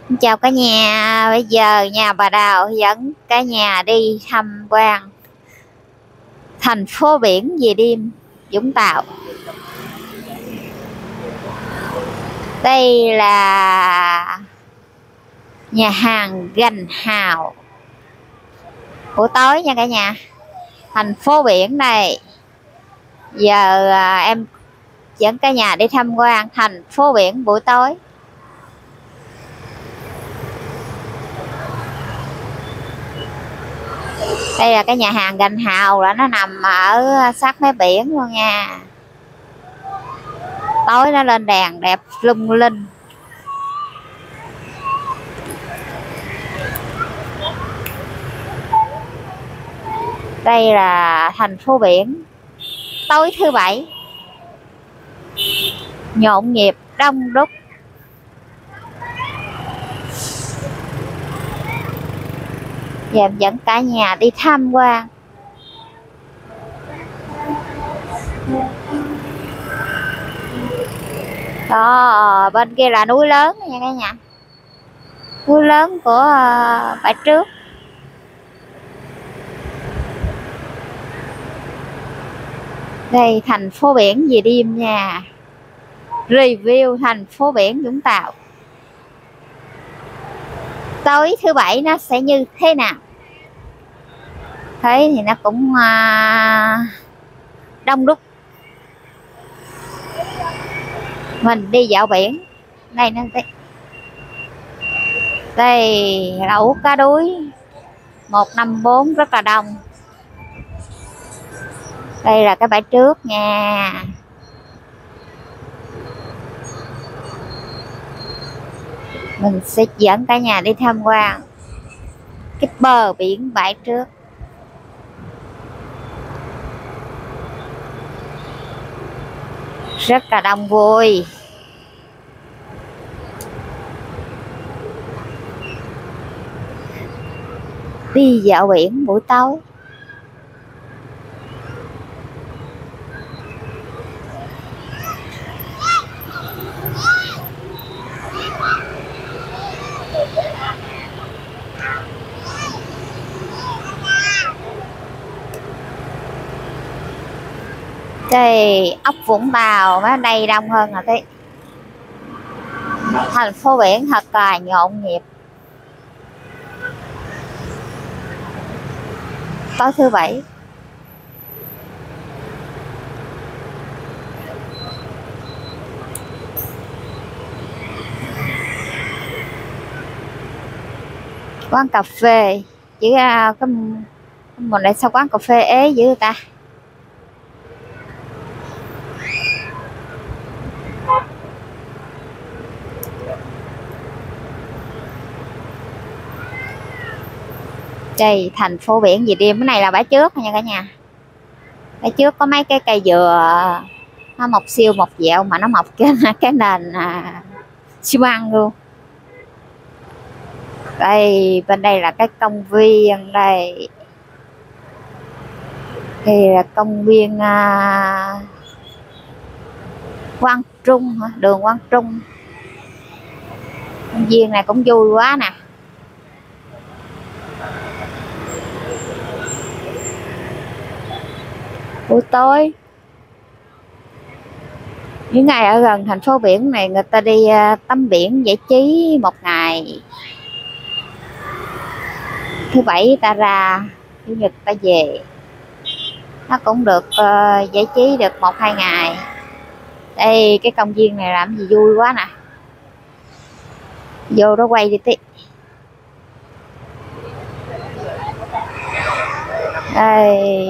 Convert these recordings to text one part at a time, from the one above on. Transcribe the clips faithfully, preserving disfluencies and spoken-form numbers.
Chào cả nhà, bây giờ nhà bà Đào dẫn cả nhà đi tham quan thành phố biển về đêm Vũng Tàu. Đây là nhà hàng Gành Hào buổi tối nha cả nhà. Thành phố biển này. Giờ à, em dẫn cả nhà đi tham quan thành phố biển buổi tối. Đây là cái nhà hàng Gành Hào, là nó nằm ở sát mé biển luôn nha. Tối nó lên đèn đẹp lung linh. Đây là thành phố biển tối thứ bảy, nhộn nhịp đông đúc. Và em dẫn cả nhà đi tham quan. Đó, bên kia là núi lớn nha cả nhà. Núi lớn của uh, Bãi Trước. Đây thành phố biển về đêm nha. Review thành phố biển Vũng Tàu tối thứ bảy nó sẽ như thế nào. Thế thì nó cũng uh, đông đúc. Mình đi dạo biển. Đây nó đây. Đây lẩu cá đuối một năm bốn rất là đông. Đây là cái bãi trước nha. Mình sẽ dẫn cả nhà đi tham quan cái bờ biển bãi trước. Rất là đông vui. Đi dạo biển buổi tối. Đây ốc Vũng Tàu ở đây đông hơn rồi đấy. Thành phố biển thật là nhộn nhịp. Tối thứ bảy. Quán cà phê chứ uh, cái mình lại sao quán cà phê ế dữ người ta. Đây thành phố biển về đêm. Cái này là bãi trước nha cả nhà. Bãi trước có mấy cái cây dừa nó mọc siêu mọc dẹo mà nó mọc cái cái nền à, xi măng luôn. Đây bên đây là cái công viên. Đây đây là công viên à, Quang Trung hả? Đường Quang Trung. Công viên này cũng vui quá nè. Buổi tối những ngày ở gần thành phố biển này người ta đi uh, tắm biển giải trí một ngày. Thứ bảy ta ra, chủ nhật ta về. Nó cũng được uh, giải trí được một hai ngày. Đây cái công viên này làm gì vui quá nè. Vô đó quay đi tí. Đây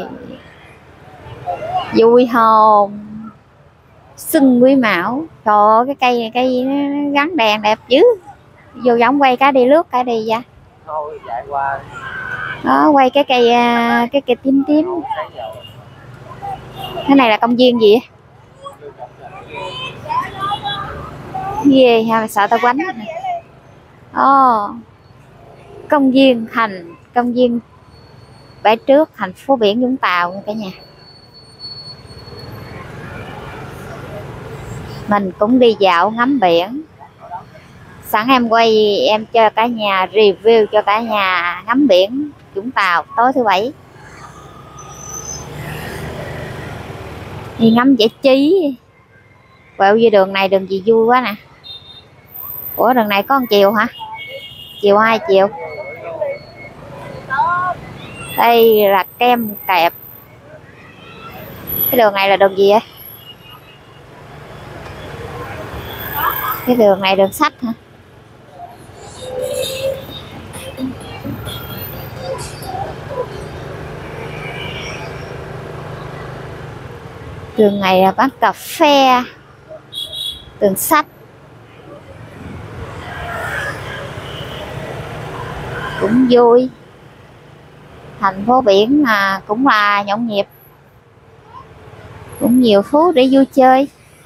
vui không? Xuân Quý Mão. Trời ơi cái cây này cây nó gắn đèn đẹp dữ. Vô giống quay cá đi lướt cả đi ra. Thôi chạy qua. Đó quay cái cây cái cây tím tím. Cái này là công viên gì vậy? Ghê ha, sợ tao quánh. Ồ, công viên thành công viên bãi trước thành phố biển Vũng Tàu cả nhà. Mình cũng đi dạo ngắm biển. Sẵn em quay em cho cả nhà review cho cả nhà ngắm biển Vũng Tàu tối thứ bảy. Đi ngắm giải trí. Quẹo về đường này đường gì vui quá nè. Ủa đường này có một chiều hả? Chiều hai chiều. Đây là kem kẹp. Cái đường này là đường gì vậy? Cái đường này đường sách hả? Đường này là bán cà phê, đường sách. Cũng vui. Thành phố biển mà cũng là nhộn nhịp. Cũng nhiều phú để vui chơi.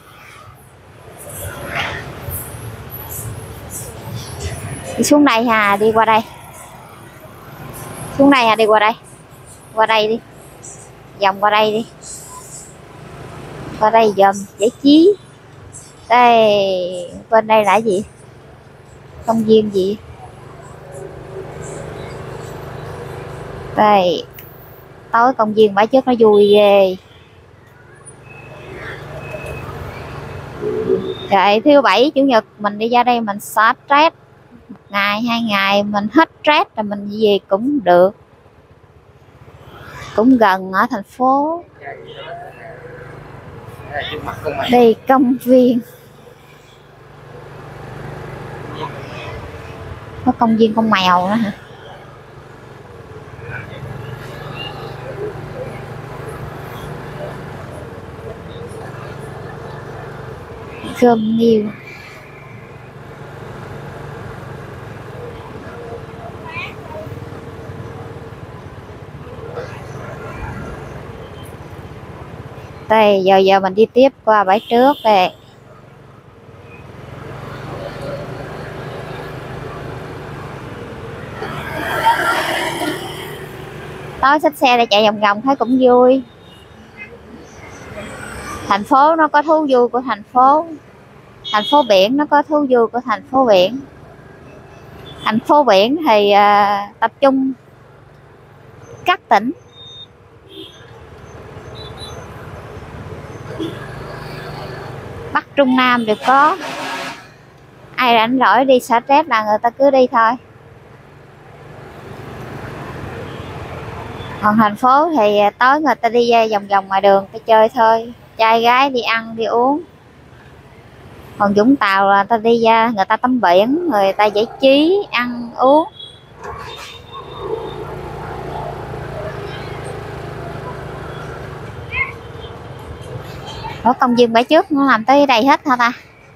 Đi xuống đây hà, đi qua đây. Xuống đây hà, đi qua đây. Qua đây đi. Vòng qua đây đi. Qua đây dòm giải trí. Đây, bên đây là gì? Công viên gì? Đây. Tối công viên bãi trước nó vui ghê. Vậy thứ bảy chủ nhật mình đi ra đây mình xả stress. Một ngày hai ngày mình hết stress rồi mình về cũng được. Cũng gần ở thành phố. Đây công viên. Có công viên con mèo nữa hả? Cơm nhiều. Đây giờ giờ mình đi tiếp qua bãi trước đây. Tối xách xe để chạy vòng vòng thấy cũng vui. Thành phố nó có thú vui của thành phố. Thành phố biển nó có thú vui của thành phố biển. Thành phố biển thì uh, tập trung các tỉnh. Bắc Trung Nam đều có. Ai rảnh rỗi đi xả stress là người ta cứ đi thôi. Còn thành phố thì tối người ta đi vòng vòng ngoài đường ta chơi thôi. Trai gái đi ăn đi uống. Còn Vũng Tàu là ta đi ra người ta tắm biển, người ta giải trí ăn uống. Ở công viên bãi trước nó làm tới đây hết hả ta?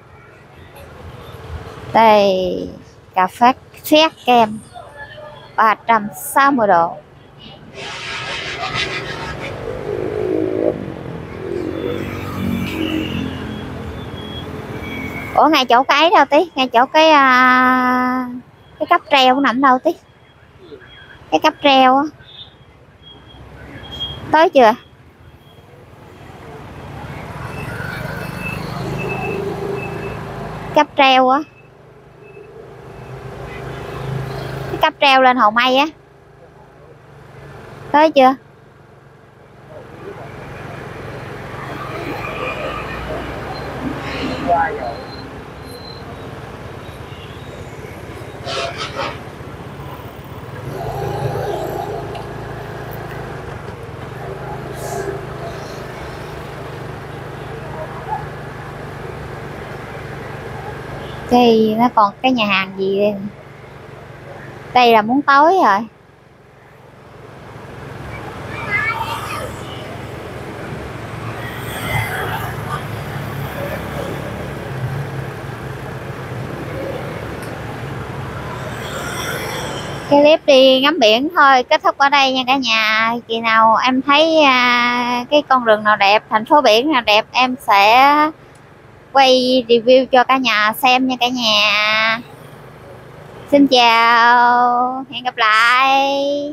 Đây cà phê phét kem ba trăm sáu mươi độ. Ủa ngay chỗ cái đâu tí, ngay chỗ cái à, cái cáp treo nó nằm đâu tí? Cái cáp treo á. Tới chưa? Cáp treo á. Cái cáp treo lên Hồ Mây á. Tới chưa? Đây nó còn cái nhà hàng gì đây? Đây là muốn tối rồi. Cái clip đi ngắm biển thôi kết thúc ở đây nha cả nhà. Khi nào em thấy à, cái con đường nào đẹp, thành phố biển nào đẹp em sẽ quay review cho cả nhà xem nha cả nhà. Xin chào, hẹn gặp lại.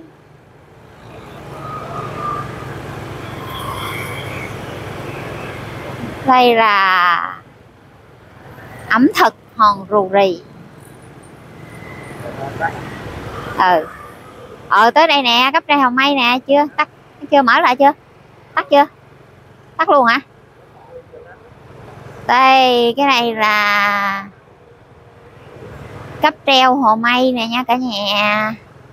Đây là ẩm thực Hòn Rù Rì. Ừ. Ờ tới đây nè, cáp treo Hòn Mây nè, chưa tắt chưa, mở lại chưa, tắt chưa, tắt luôn hả? Đây cái này là cáp treo Hồ Mây nè nha cả nhà.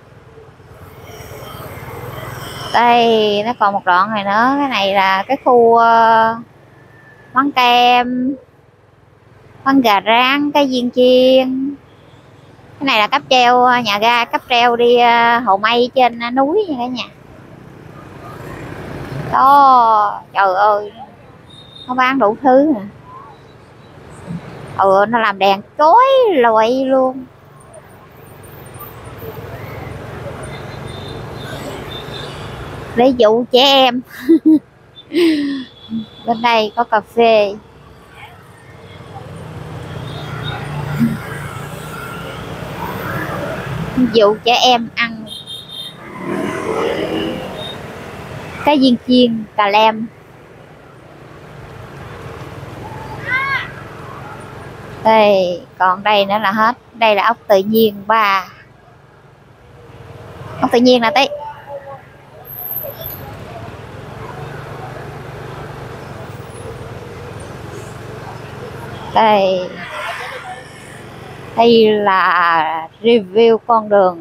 Đây nó còn một đoạn này nữa, cái này là cái khu uh, món kem, món gà rán, cái viên chiên. Cái này là cáp treo nhà ga, cáp treo đi uh, Hồ Mây trên uh, núi nha cả nhà. Đó trời ơi, nó bán đủ thứ nè. Ừ nó làm đèn chói lọi luôn. Để dụ trẻ em. Bên đây có cà phê. Dụ trẻ em ăn cái viên chiên cà lem. Đây còn đây nữa là hết. Đây là ốc tự nhiên ba. Ốc tự nhiên là tí. Đây đây là review con đường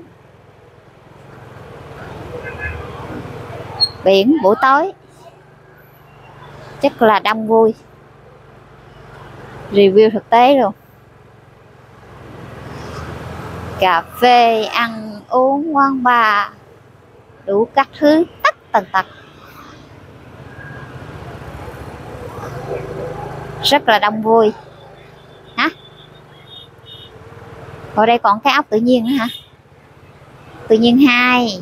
biển buổi tối, chắc là đông vui. Review thực tế luôn. Cà phê, ăn uống, quán bar, đủ các thứ tất tần tật, rất là đông vui. Hả? Ở đây còn cái ốc tự nhiên nữa hả? Tự nhiên hai.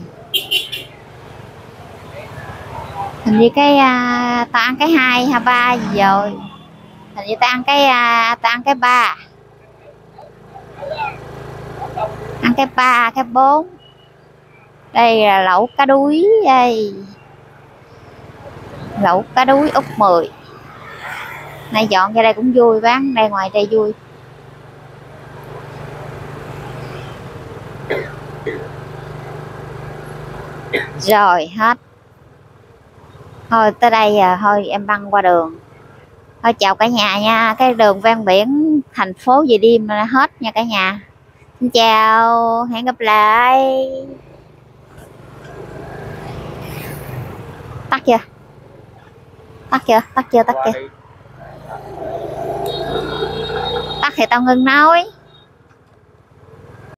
Hình như cái uh, ta ăn cái hai hay ba gì rồi. Hình như ta ăn cái uh, ta ăn cái ba. Ăn cái ba, cái bốn. Đây là lẩu cá đuối đây. Lẩu cá đuối úp mười. Này dọn ra đây cũng vui, bán đây ngoài đây vui. Rồi hết. Thôi tới đây à, thôi em băng qua đường. Thôi chào cả nhà nha. Cái đường ven biển thành phố về đêm là hết nha cả nhà. Xin chào, hẹn gặp lại. Tắt chưa? Tắt chưa? Tắt chưa? Tắt chưa? Tắt thì tao ngừng nói.